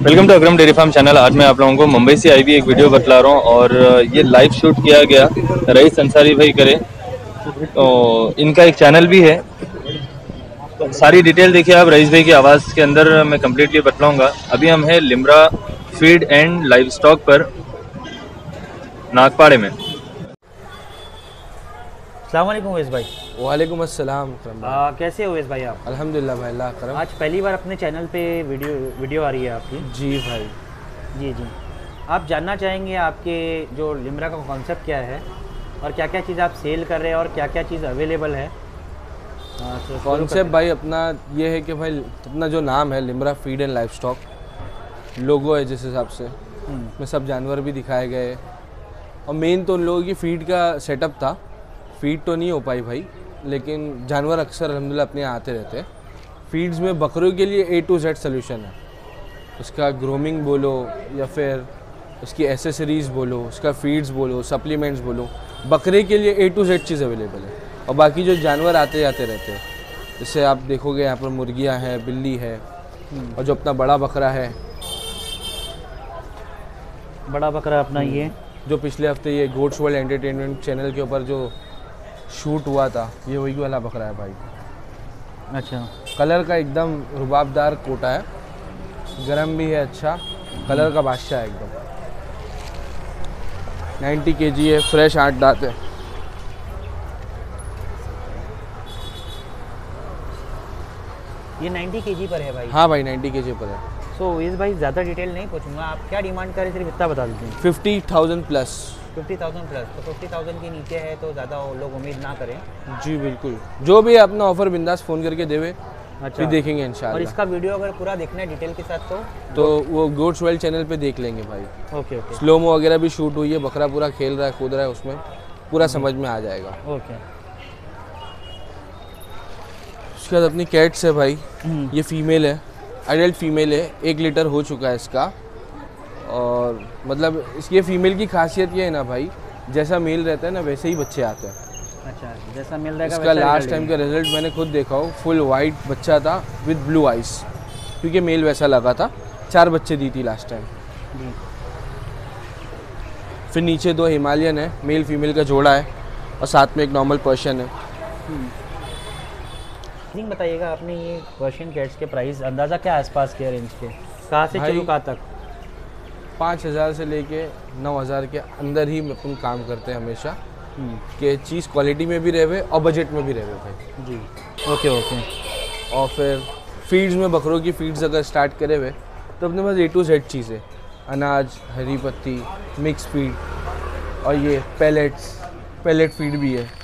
Welcome to Akram dairy farm channel. आज मैं आप लोगों को मुंबई से आई हुई एक वीडियो बतला रहा हूँ और ये लाइव शूट किया गया रईस अंसारी भाई करे। तो इनका एक चैनल भी है, तो सारी डिटेल देखिए आप रईस भाई की आवाज़ के अंदर मैं कम्प्लीटली बतलाऊंगा। अभी हम हैं Limra feed and livestock पर नागपाड़े में। अस्सलाम वालेकुम उवैस भाई। वालेकुम अस्सलाम। कैसे हो उवैस भाई आप? अल्हम्दुलिल्लाह भाई, अल्लाह करम। आज पहली बार अपने चैनल पे वीडियो आ रही है आपकी। जी भाई। जी। आप जानना चाहेंगे आपके जो लिम्रा का कॉन्सेप्ट क्या है और क्या क्या चीज़ आप सेल कर रहे हैं और क्या क्या चीज़ अवेलेबल है? तो कॉन्सेप्ट भाई अपना ये है कि भाई अपना जो नाम है Limra feed and life stock, logo है जिस हिसाब से में सब जानवर भी दिखाए गए। और मेन तो उन लोगों की फीड का सेटअप था। फीड तो नहीं हो पाई भाई, लेकिन जानवर अक्सर अल्हम्दुलिल्लाह अपने यहाँ आते रहते हैं। फीड्स में बकरियों के लिए A to Z सोल्यूशन है। उसका ग्रूमिंग बोलो या फिर उसकी एसेसरीज़ बोलो, उसका फीड्स बोलो, सप्लीमेंट्स बोलो, बकरे के लिए A to Z चीज़ अवेलेबल है। और बाकी जो जानवर आते जाते रहते हैं, जैसे आप देखोगे यहाँ पर मुर्गियाँ हैं, बिल्ली है, और जो अपना बड़ा बकरा है, बड़ा बकरा अपना ये जो पिछले हफ्ते ये गोट्स वर्ल्ड एंटरटेनमेंट चैनल के ऊपर जो शूट हुआ था, ये वही वाला बकरा है भाई। अच्छा, कलर का एकदम रुबाबदार कोटा है, गरम भी है, अच्छा कलर का बादशाह है एकदम। 90 kg है, फ्रेश 8 दांत है। ये 90 kg पर है भाई? हाँ भाई 90 kg पर है। सो उवैस भाई ज़्यादा डिटेल नहीं पूछूंगा, आप क्या डिमांड करें सिर्फ इतना बता दीजिए। 50,000 प्लस। 50,000 प्लस, तो 50,000 के नीचे है तो ज़्यादा लोग उम्मीद ना करें। जी बिल्कुल, जो भी अपना ऑफर बिंदास फ़ोन करके देवे। अच्छा, फिर देखेंगे इंशाल्लाह। और इसका वीडियो अगर पूरा देखना है डिटेल के साथ तो वो गोट्स वर्ल्ड चैनल पे देख लेंगे भाई। ओके। स्लोमो वगैरह भी शूट हुई है, बकरा पूरा खेल रहा है, कूद रहा है, उसमें पूरा समझ में आ जाएगा। ओके। उसके बाद अपनी कैट्स है भाई। ये फीमेल है, एडल्ट फीमेल है, 1 लीटर हो चुका है इसका। और मतलब इसकी फीमेल की खासियत ये है ना भाई, जैसा मेल रहता है ना वैसे ही बच्चे आते हैं। अच्छा, जैसा मिल रहेगा इसका लास्ट टाइम का रिजल्ट मैंने खुद देखा हो, फुल वाइट बच्चा था विद ब्लू आइस, क्योंकि मेल वैसा लगा था। 4 बच्चे दी थी लास्ट टाइम। फिर नीचे 2 हिमालयन है, मेल फीमेल का जोड़ा है, और साथ में एक नॉर्मल पर्शियन है। बताइएगा आपने ये पर्शियन कैट्स के प्राइस अंदाज़ा क्या आसपास के रेंज के, कहाँ से शुरू कहाँ तक? 5,000 से लेके 9,000 के अंदर ही अपन काम करते हैं हमेशा, कि चीज़ क्वालिटी में भी रहे और बजट में भी रहे भाई। जी ओके। और फिर फीड्स में बकरों की फीड्स अगर स्टार्ट करे हुए तो अपने पास A to Z चीज़ है, अनाज, हरी पत्ती, मिक्स फीड, और ये पैलेट फीड भी है।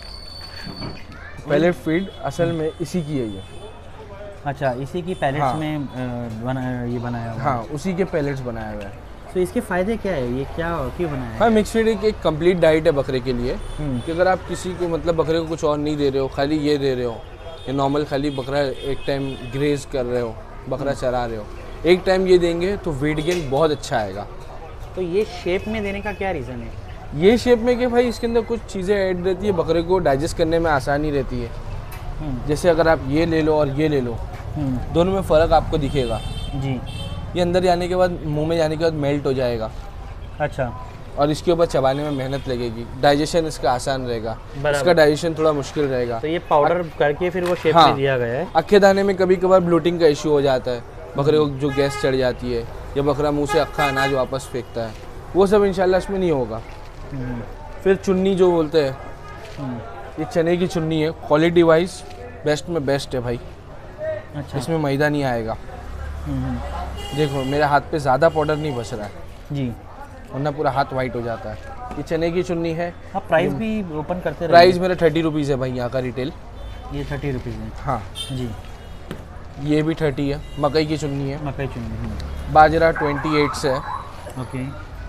पैलेट फीड असल में इसी की है ये। अच्छा, इसी की पैलेट्स हाँ। में ये बनाया हुआ है। हाँ, उसी के पैलेट्स बनाए हुए हैं। तो इसके फ़ायदे क्या है, ये क्या क्यों बनाया है? हाँ, मिक्स फीड एक कंप्लीट डाइट है बकरे के लिए, कि अगर आप किसी को मतलब बकरे को कुछ और नहीं दे रहे हो, खाली ये दे रहे हो, या नॉर्मल खाली बकरा एक टाइम ग्रेज कर रहे हो, बकरा चरा रहे हो, एक टाइम ये देंगे तो वेट गेन बहुत अच्छा आएगा। तो ये शेप में देने का क्या रीज़न है? ये शेप में कि भाई इसके अंदर कुछ चीज़ें ऐड रहती है, बकरे को डाइजेस्ट करने में आसानी रहती है। जैसे अगर आप ये ले लो और ये ले लो, दोनों में फ़र्क आपको दिखेगा। जी। ये अंदर जाने के बाद, मुंह में जाने के बाद मेल्ट हो जाएगा। अच्छा। और इसके ऊपर चबाने में मेहनत लगेगी, डाइजेशन इसका आसान रहेगा, इसका डाइजेशन थोड़ा मुश्किल रहेगा। तो ये पाउडर करके फिर वो शेप हाँ, में दिया गया है। अक्खे दाने में कभी कभार ब्लोटिंग का इशू हो जाता है, बकरे को जो गैस चढ़ जाती है, या बकरा मुंह से अक्खा अनाज वापस फेंकता है, वो सब इंशाल्लाह इसमें नहीं होगा। फिर चुन्नी जो बोलते हैं, ये चने की चुन्नी है, क्वालिटी वाइज बेस्ट में बेस्ट है भाई। अच्छा। इसमें मैदा नहीं आएगा। देखो मेरे हाथ पे ज़्यादा पाउडर नहीं बच रहा है जी, वरना पूरा हाथ वाइट हो जाता है। ये चने की चुन्नी है। आप प्राइस भी ओपन करते रहिए। प्राइस मेरा 30 रुपीज़ है भाई यहाँ का रिटेल। ये 30 रुपीज़ है। हाँ जी। ये भी 30 है। मकई की चुन्नी है। मकई चुन्नी। बाजरा 28 से है। ओके।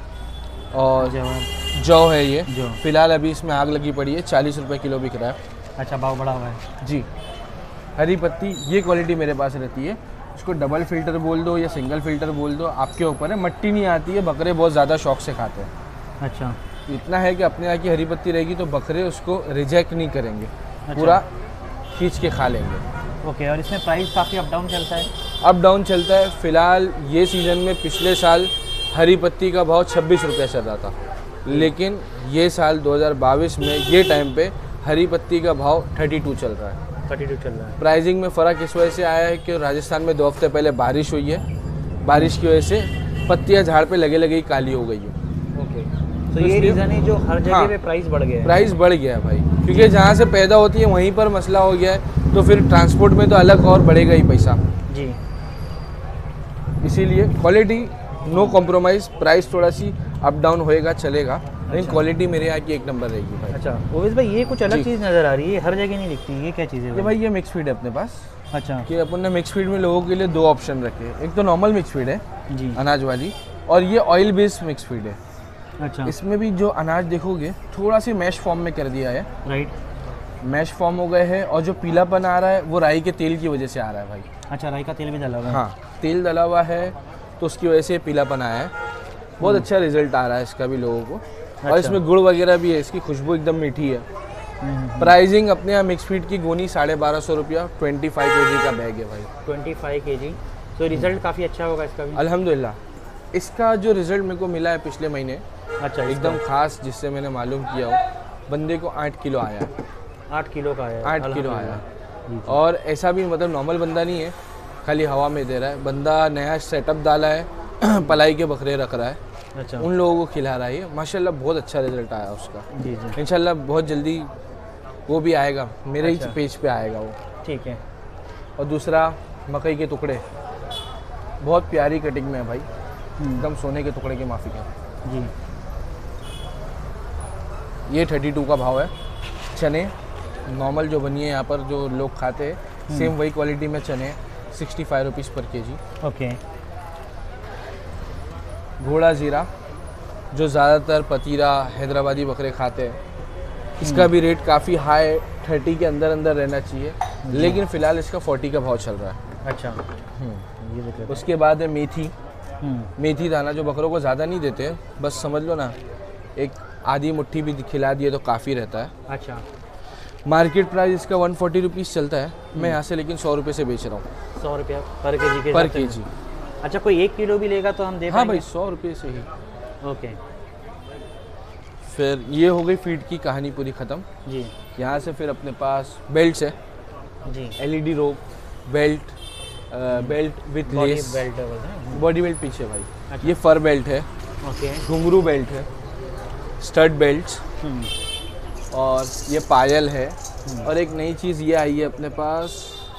और जौ है ये। जौ फिलहाल अभी इसमें आग लगी पड़ी है, 40 रुपये किलो बिक रहा है। अच्छा, भाव बढ़ा हुआ है जी। हरी पत्ती ये क्वालिटी मेरे पास रहती है, इसको डबल फिल्टर बोल दो या सिंगल फिल्टर बोल दो, आपके ऊपर है। मट्टी नहीं आती है, बकरे बहुत ज़्यादा शौक से खाते हैं। अच्छा। इतना है कि अपने यहाँ की हरी पत्ती रहेगी तो बकरे उसको रिजेक्ट नहीं करेंगे। अच्छा। पूरा खींच के खा लेंगे। ओके। और इसमें प्राइस काफ़ी अप डाउन चलता है? अप डाउन चलता है। फ़िलहाल ये सीज़न में पिछले साल हरी पत्ती का भाव 26 रुपये चल रहा था, लेकिन ये साल 2022 में ये टाइम पे हरी पत्ती का भाव 32 चल रहा है। 32 चल रहा है। प्राइसिंग में फ़र्क इस वजह से आया है कि राजस्थान में 2 हफ्ते पहले बारिश हुई है, बारिश की वजह से पत्तियाँ झाड़ पे लगे लगे ही काली हो गई है। ओके, तो ये रीज़न है जो हर जगह पे प्राइस बढ़ गया है। प्राइस बढ़ गया है भाई, क्योंकि जहाँ से पैदा होती है वहीं पर मसला हो गया है, तो फिर ट्रांसपोर्ट में तो अलग और बढ़ेगा ही पैसा जी। इसीलिए क्वालिटी नो कॉम्प्रोमाइज़, प्राइस थोड़ा सी अप डाउन होएगा चलेगा, लेकिन क्वालिटी मेरे यहाँ की एक नंबर रहेगी भाई। अच्छा ओवेश भाई, ये कुछ अलग चीज़ नज़र आ रही है, हर जगह नहीं दिखती, ये क्या चीज़ है ये भाई ये मिक्स फीड है अपने पास। अच्छा कि अपन ने मिक्स फीड में लोगों के लिए 2 ऑप्शन रखे हैं, एक तो नॉर्मल मिक्स फीड है जी। अनाज वाली, और ये ऑयल बेस्ड मिक्स फीड है। अच्छा इसमें भी जो अनाज देखोगे थोड़ा सी मैश फॉर्म में कर दिया है, राइट। मैश फॉर्म हो गए हैं, और जो पीलापन आ रहा है वो राई के तेल की वजह से आ रहा है भाई। अच्छा, राई का तेल भी डाला हुआ है। हाँ, तेल डला हुआ है तो उसकी वजह से पीलापन आया है। बहुत अच्छा रिजल्ट आ रहा है इसका भी लोगों को, और इसमें गुड़ वगैरह भी है, इसकी खुशबू एकदम मीठी है। प्राइसिंग अपने यहाँ मिक्स फीड की गोनी 1250 रुपया, 25 kg का बैग है भाई। 25 kg, तो रिजल्ट काफ़ी अच्छा होगा इसका भी। अल्हम्दुलिल्लाह इसका जो रिजल्ट मेरे को मिला है पिछले महीने, अच्छा, एकदम खास, जिससे मैंने मालूम किया हो, बंदे को 8 किलो आया है। 8 किलो का है। 8 किलो आया है, और ऐसा भी मतलब नॉर्मल बंदा नहीं है खाली हवा में दे रहा है, बंदा नया सेटअप डाला है पलाई के बकरे रख रहा है, अच्छा, उन लोगों को खिला रहा है। माशाल्लाह बहुत अच्छा रिजल्ट आया उसका। जी जी, इंशाल्लाह बहुत जल्दी वो भी आएगा, मेरे ही पेज पे आएगा वो। ठीक है। और दूसरा मकई के टुकड़े, बहुत प्यारी कटिंग में है भाई, एकदम सोने के टुकड़े के माफिक है जी। ये 32 का भाव है। चने नॉर्मल जो बनी है यहाँ पर जो लोग खाते हैं, सेम वही क्वालिटी में चने 65 रुपीज़ पर kg। ओके। घोड़ा ज़ीरा जो ज़्यादातर पतीरा हैदराबादी बकरे खाते हैं, इसका भी रेट काफ़ी हाई 30 के अंदर अंदर रहना चाहिए, लेकिन फ़िलहाल इसका 40 का भाव चल रहा है। अच्छा, ये देख लेते उसके बाद है मेथी। हैं। मेथी दाना जो बकरों को ज़्यादा नहीं देते, बस समझ लो ना एक आधी मुट्ठी भी खिला दिए तो काफ़ी रहता है। अच्छा, मार्केट प्राइस इसका 140 रुपीज़ चलता है, मैं यहाँ से लेकिन 100 रुपये से बेच रहा हूँ 100 रुपया पर kg के पर हिसाब से। kg। अच्छा, कोई 1 किलो भी लेगा तो हम दे हाँ पाएंगे? भाई 100 रुपये से ही। ओके फिर ये हो गई फीड की कहानी पूरी ख़त्म। जी यहाँ से फिर अपने पास बेल्ट्स है, जी। LED rope, belt, belt with body lace, belt है। बॉडी बेल्ट पीछे भाई। अच्छा। ये फर बेल्ट है, ओके। घुंघरू बेल्ट है, स्टड बेल्ट्स, और ये पायल है, और एक नई चीज़ ये आई है अपने पास,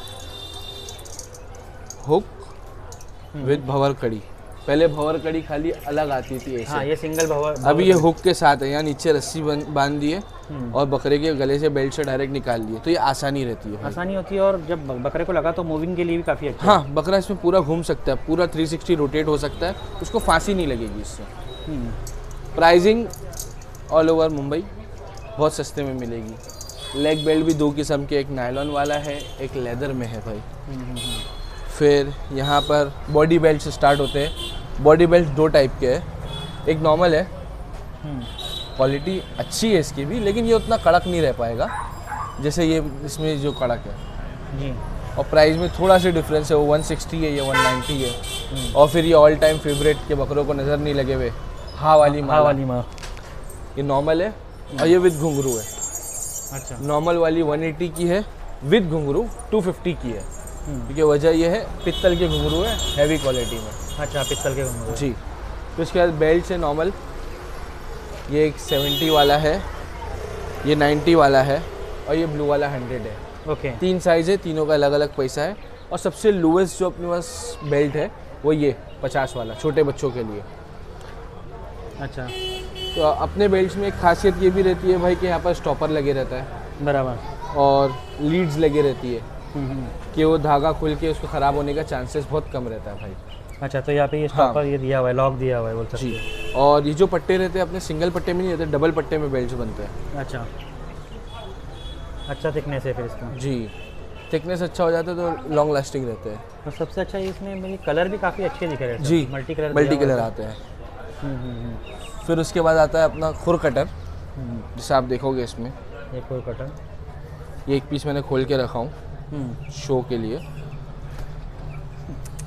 हुक विद भंवर कड़ी। पहले भंवर कड़ी खाली अलग आती थी ऐसे, हाँ, ये सिंगल भंवर। अभी ये हुक के साथ है, यहाँ नीचे रस्सी बांध दिए और बकरे के गले से बेल्ट से डायरेक्ट निकाल लिए, तो ये आसानी रहती है। आसानी होती है, और जब बकरे को लगा तो मूविंग के लिए भी काफ़ी अच्छा हाँ, बकरा इसमें पूरा घूम सकता है, पूरा 360 रोटेट हो सकता है, उसको फांसी नहीं लगेगी इससे। है। प्राइसिंग ऑल ओवर मुंबई बहुत सस्ते में मिलेगी। लेग बेल्ट भी 2 किस्म के, एक नायलॉन वाला है, एक लेदर में है भाई। फिर यहाँ पर बॉडी बेल्ट से स्टार्ट होते हैं। बॉडी बेल्ट 2 टाइप के हैं, एक नॉर्मल है, क्वालिटी अच्छी है इसकी भी, लेकिन ये उतना कड़क नहीं रह पाएगा जैसे ये इसमें जो कड़क है जी। और प्राइस में थोड़ा सा डिफरेंस है, वो 160 है, ये 190 है। और फिर ये ऑल टाइम फेवरेट के बकरों को नज़र नहीं लगे हुए हाँ वाली माँ, ये नॉर्मल है, और ये विद घुंघरू है। अच्छा, नॉर्मल वाली 180 की है, विद घुंघरू 250 की है, क्योंकि वजह ये है पित्तल के घुंघरू है, हैवी क्वालिटी में। अच्छा, पिस्तल के घुंघरू। जी। तो उसके बाद बेल्ट से नॉर्मल, ये एक 70 वाला है, ये 90 वाला है, और ये ब्लू वाला 100 है। ओके। 3 साइज़ है, तीनों का अलग अलग पैसा है। और सबसे लोएस्ट जो अपने पास बेल्ट है वो ये 50 वाला, छोटे बच्चों के लिए। अच्छा, तो अपने बेल्ट्स में एक खासियत ये भी रहती है भाई कि यहाँ पर स्टॉपर लगे रहता है बराबर। और लीड्स लगे रहती है, कि वो धागा खुल के उसको ख़राब होने का चांसेस बहुत कम रहता है भाई। अच्छा, तो यहाँ पे ये स्टॉपर ये दिया हुआ है, लॉक दिया हुआ है बोल सकते जी। हैं। और ये जो पट्टे रहते हैं अपने सिंगल पट्टे में नहीं रहते, डबल पट्टे में बेल्ट्स बनते हैं। अच्छा, अच्छा थिकनेस है फिर इसका। जी, थिकनेस अच्छा हो जाता है तो लॉन्ग लास्टिंग रहते हैं। और सबसे अच्छा इसमें मेरी कलर भी काफ़ी अच्छे दिख रहे हैं। जी, मल्टी कलर। मल्टी कलर आते हैं। फिर उसके बाद आता है अपना खुर कटर, जिसे आप देखोगे इसमें एक कोई कटर। ये एक पीस मैंने खोल के रखा हूँ शो के लिए।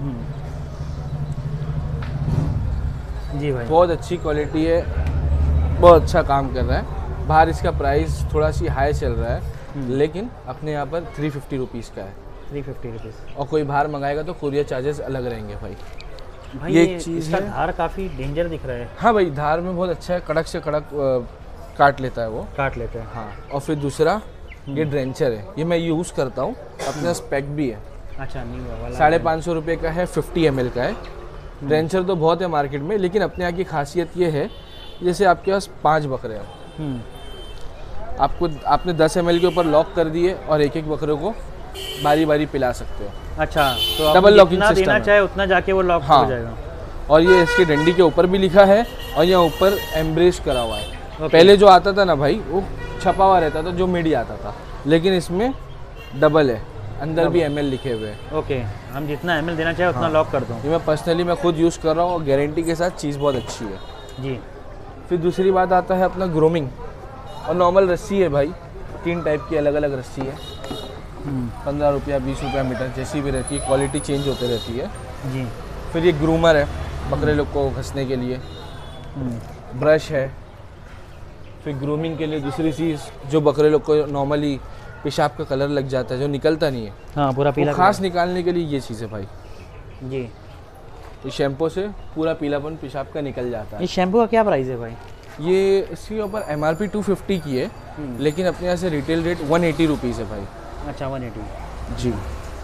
जी भाई। बहुत अच्छी क्वालिटी है, बहुत अच्छा काम कर रहा है। बाहर इसका प्राइस थोड़ा सी हाई चल रहा है, लेकिन अपने यहाँ पर 350 रुपीज़ का है। 350 रुपीज़। और कोई बाहर मंगाएगा तो कुरियर चार्जेस अलग रहेंगे भाई। भाई ये ये एक चीज़ इसका है। धार काफ़ी डेंजर दिख रहा है। हाँ भाई, धार में बहुत अच्छा है, कड़क से कड़क काट लेता है वो। काट लेते हैं। हाँ, और फिर दूसरा ये ड्रेंचर है, ये मैं यूज़ करता हूँ, अपने पास पैक भी है। अच्छा, न्यू वाला 550 रुपये का है, 50 ml का है। ड्रेंचर तो बहुत है मार्केट में, लेकिन अपने यहाँ की खासियत ये है, जैसे आपके पास 5 बकरे हैं, आपने 10 ml के ऊपर लॉक कर दिए और एक एक बकरे को बारी बारी पिला सकते हो। अच्छा, तो आप डबल लॉकिंग जितना सिस्टम देना है। चाहे उतना जाके वो लॉक हाँ। हो जाएगा। और ये इसकी डंडी के ऊपर भी लिखा है, और यहाँ ऊपर एम्ब्रेस करा हुआ है। Okay. पहले जो आता था ना भाई, वो छपा हुआ रहता था, जो मिडी आता था, लेकिन इसमें डबल है, अंदर भी ml लिखे हुए हैं। ओके, हम जितना ml देना चाहे उतना लॉक कर दो। ये मैं पर्सनली मैं खुद यूज़ कर रहा हूँ, और गारंटी के साथ चीज़ बहुत अच्छी है। जी। फिर दूसरी बात आता है अपना ग्रूमिंग, और नॉर्मल रस्सी है भाई, 3 टाइप की अलग अलग रस्सी है। 15 रुपया 20 रुपया मीटर जैसी भी रहती है, क्वालिटी चेंज होते रहती है। जी। फिर ये ग्रूमर है, बकरे लोग को घसने के लिए। ब्रश है। फिर ग्रूमिंग के लिए दूसरी चीज़, जो बकरे लोग को नॉर्मली पेशाब का कलर लग जाता है, जो निकलता नहीं है, हाँ, पूरा पीला वो खास निकालने के लिए ये चीज़ है भाई। जी। इस शैम्पू से पूरा पीलापन पेशाब का निकल जाता है। इस शैम्पू का क्या प्राइस है भाई? ये इसके ऊपर MRP 250 की है, लेकिन अपने यहाँ से रिटेल रेट 180 रुपीज़ है भाई। अच्छा, 180। जी।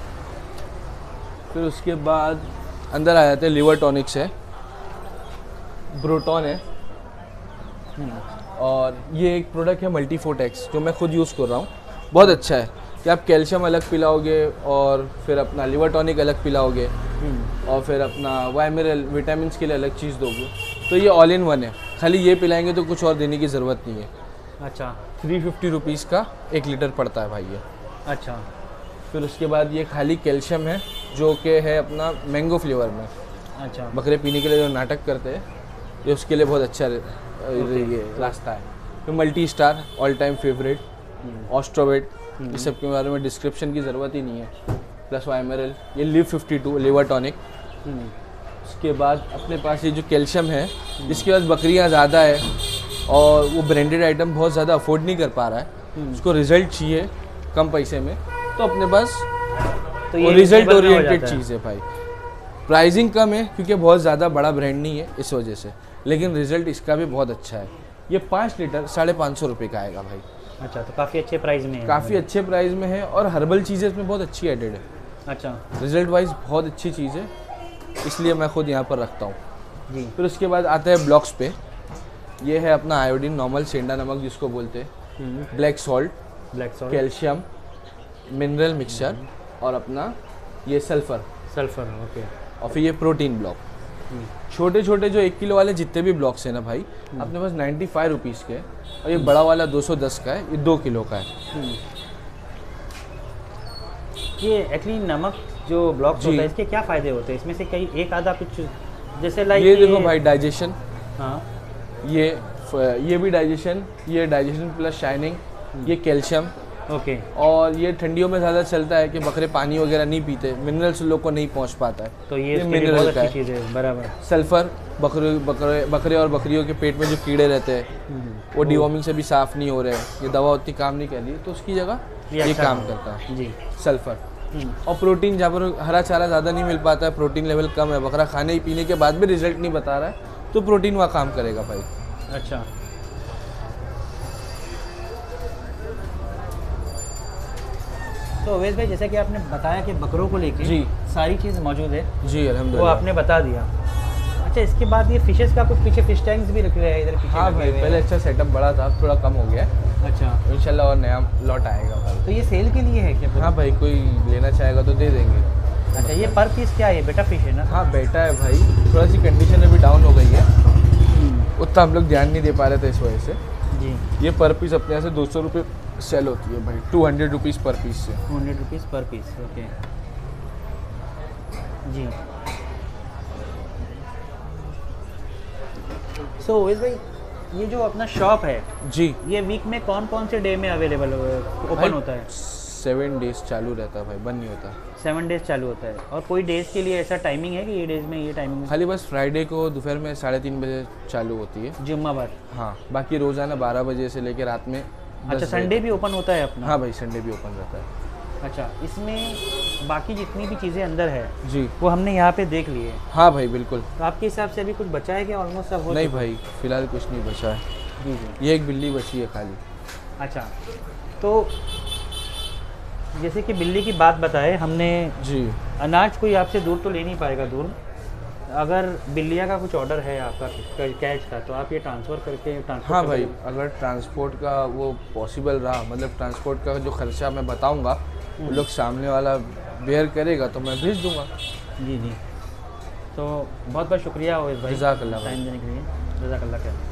फिर उसके बाद अंदर आ जाते हैं, लिवर टॉनिक्स है, ब्रोटॉन है, और ये एक प्रोडक्ट है मल्टीफोटेक्स, जो मैं खुद यूज़ कर रहा हूँ। बहुत अच्छा है कि आप कैल्शियम अलग पिलाओगे, और फिर अपना लिवर टॉनिक अलग पिलाओगे, और फिर अपना वाइमिनरल विटामिन के लिए अलग चीज़ दोगे, तो ये ऑल इन वन है। खाली ये पिलाएंगे तो कुछ और देने की ज़रूरत नहीं है। अच्छा। 350 रुपीज़ का 1 लीटर पड़ता है भाई ये। अच्छा। फिर उसके बाद ये खाली कैल्शियम है, जो कि है अपना मैंगो फ्लेवर में। अच्छा। बकरे पीने के लिए जो नाटक करते हैं, ये उसके लिए बहुत अच्छा ये रास्ता है। फिर multi star all time favourite, ऑस्ट्रोवेट, इस सब के बारे में डिस्क्रिप्शन की ज़रूरत ही नहीं है। प्लस वाइमेरल, ये लिव 52 लिवर टॉनिक। उसके बाद अपने पास ये जो कैल्शियम है, जिसके पास बकरियां ज़्यादा है और वो ब्रांडेड आइटम बहुत ज़्यादा अफोर्ड नहीं कर पा रहा है, उसको रिजल्ट चाहिए कम पैसे में, तो अपने पास तो वो ये रिजल्ट reasonable में हो ओरिएंटेड जाता है। चीज़ है भाई। प्राइसिंग कम है क्योंकि बहुत ज़्यादा बड़ा ब्रांड नहीं है इस वजह से, लेकिन रिजल्ट इसका भी बहुत अच्छा है। ये 5 लीटर 550 रुपये का आएगा भाई। अच्छा, तो काफ़ी अच्छे प्राइस में है। काफ़ी अच्छे प्राइस में है, और हर्बल चीज़ें इसमें बहुत अच्छी एडेड है। अच्छा। रिजल्ट वाइज बहुत अच्छी चीज़ है, इसलिए मैं खुद यहाँ पर रखता हूँ। जी। फिर उसके बाद आता है ब्लॉक्स पे। ये है अपना आयोडीन, नॉर्मल सेंधा नमक जिसको बोलते हैं, black salt, black salt, calcium, mineral mixture, और अपना ये सल्फर, सल्फर। ओके। और फिर ये प्रोटीन ब्लॉक। छोटे छोटे जो 1 किलो वाले जितने भी ब्लॉक्स हैं ना भाई, अपने पास 95 रुपीज़ के, और ये बड़ा वाला 210 का है, ये 2 किलो का है। ये एक्चुअली नमक जो ब्लॉक्स जी। होता है, इसके क्या फ़ायदे होते हैं? इसमें से कई एक आधा कुछ, जैसे लाइक ये देखो भाई, डाइजेशन, हाँ। ये भी डाइजेशन, ये डाइजेशन प्लस शाइनिंग, ये कैल्शियम। ओके। और ये ठंडियों में ज़्यादा चलता है कि बकरे पानी वगैरह नहीं पीते, मिनरल्स लोग को नहीं पहुंच पाता है, तो ये इसके लिए मिनरल बहुत का अच्छी है। चीज़ है। बराबर। सल्फर, बकरे और बकरियों के पेट में जो कीड़े रहते हैं, वो डिवॉर्मिंग से भी साफ़ नहीं हो रहे हैं, ये दवा उतनी काम नहीं कर रही, तो उसकी जगह ये अच्छा काम करता है जी। सल्फर। और प्रोटीन, जहाँ पर हरा चारा ज़्यादा नहीं मिल पाता है, प्रोटीन लेवल कम है, बकरा खाने पीने के बाद भी रिजल्ट नहीं बता रहा है, तो प्रोटीन वहाँ काम करेगा भाई। अच्छा। तो अवेश भाई, जैसा कि आपने बताया कि बकरों को लेके जी। सारी चीज़ मौजूद है, जी वो अल्हम्दुलिल्लाह। आपने बता दिया। अच्छा, इसके बाद ये फिशेस का कुछ पीछे फिश टैंक्स भी रखे हैं इधर पीछे? हाँ लगे भाई, हुए हैं। पहले अच्छा सेटअप बड़ा था, अब थोड़ा कम हो गया है, अच्छा, इंशाल्लाह और नया लॉट आएगा भाई। तो ये सेल के लिए है क्या पूरा? हाँ भाई, कोई लेना चाहेगा तो दे देंगे। अच्छा, ये पर पीस क्या है? बेटा फिश है ना? हाँ बेटा है भाई, थोड़ा सी कंडीशन अभी डाउन हो गई है, उतना हम लोग ध्यान नहीं दे पा रहे थे इस वजह से। जी। ये पर पीस अपने यहाँ से 200 रुपये सेल होती है भाई, 200 रुपीज़ पर पीस से। 200 रुपीज़ पर पीस। ओके जी। सो अवेश भाई, ये जो अपना शॉप है, जी ये वीक में कौन कौन से डे में अवेलेबल ओपन होता है? 7 डेज चालू रहता है भाई, बंद नहीं होता। 7 डेज चालू होता है। और कोई डेज के लिए ऐसा टाइमिंग है कि ये डेज में ये टाइमिंग? खाली बस फ्राइडे को दोपहर में 3:30 बजे चालू होती है, जुम्मावार। हाँ। बाकी रोज़ाना 12 बजे से लेकर रात में 10 अच्छा, बजे संडे भी ओपन होता है अपना? हाँ भाई, संडे भी ओपन रहता है। अच्छा, इसमें बाकी जितनी भी चीज़ें अंदर है जी वो हमने यहाँ पे देख ली है। हाँ भाई बिल्कुल। तो आपके हिसाब से अभी कुछ बचा है क्या? ऑलमोस्ट सब हो नहीं चुका? भाई, फिलहाल कुछ नहीं बचा है। जी जी। ये एक बिल्ली बची है खाली। अच्छा, तो जैसे कि बिल्ली की बात बताए हमने, जी अनाज कोई आपसे दूर तो ले नहीं पाएगा दूर। अगर बिल्लियाँ का कुछ ऑर्डर है आपका कैच का, तो आप ये ट्रांसफ़र करके ट्रांसफर? हाँ भाई, अगर ट्रांसपोर्ट का वो पॉसिबल रहा, मतलब ट्रांसपोर्ट का जो खर्चा मैं बताऊंगा वो लोग सामने वाला बेयर करेगा तो मैं भेज दूंगा। जी जी। तो बहुत बहुत शुक्रिया ओवैस भाई, जज़ाकल्लाह भाई। टाइम देने के लिए। जज़ाकल्लाह खैर।